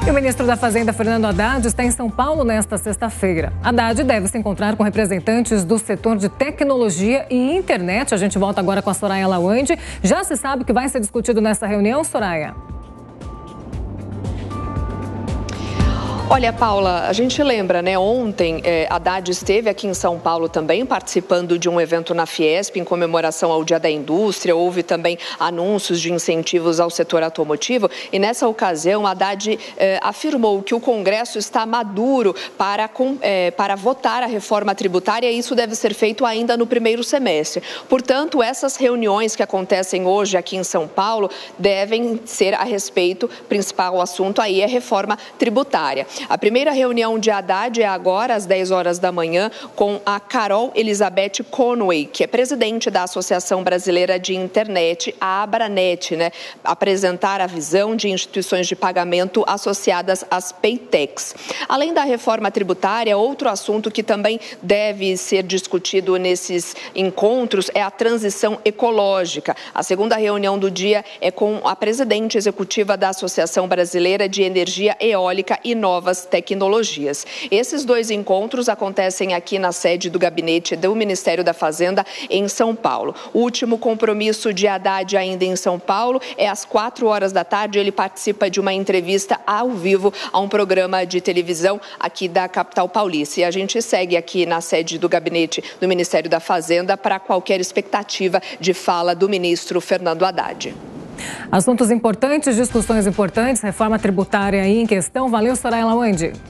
E o ministro da Fazenda, Fernando Haddad, está em São Paulo nesta sexta-feira. Haddad deve se encontrar com representantes do setor de tecnologia e internet. A gente volta agora com a Soraya Lawande. Já se sabe o que vai ser discutido nessa reunião, Soraya? Olha, Paula, a gente lembra, né? Ontem, Haddad esteve aqui em São Paulo também, participando de um evento na Fiesp, em comemoração ao Dia da Indústria. Houve também anúncios de incentivos ao setor automotivo. E nessa ocasião, Haddad afirmou que o Congresso está maduro para votar a reforma tributária e isso deve ser feito ainda no primeiro semestre. Portanto, essas reuniões que acontecem hoje aqui em São Paulo devem ser a respeito, o principal assunto aí é reforma tributária. A primeira reunião de Haddad é agora, às 10 horas da manhã, com a Carol Elizabeth Conway, que é presidente da Associação Brasileira de Internet, a Abranet, né? Apresentar a visão de instituições de pagamento associadas às Paytechs. Além da reforma tributária, outro assunto que também deve ser discutido nesses encontros é a transição ecológica. A segunda reunião do dia é com a presidente executiva da Associação Brasileira de Energia Eólica e Novas Tecnologias. Esses dois encontros acontecem aqui na sede do gabinete do Ministério da Fazenda, em São Paulo. O último compromisso de Haddad ainda em São Paulo é às 4 horas da tarde. Ele participa de uma entrevista ao vivo a um programa de televisão aqui da capital paulista. E a gente segue aqui na sede do gabinete do Ministério da Fazenda para qualquer expectativa de fala do ministro Fernando Haddad. Assuntos importantes, discussões importantes, reforma tributária aí em questão. Valeu, Soraya Lawande.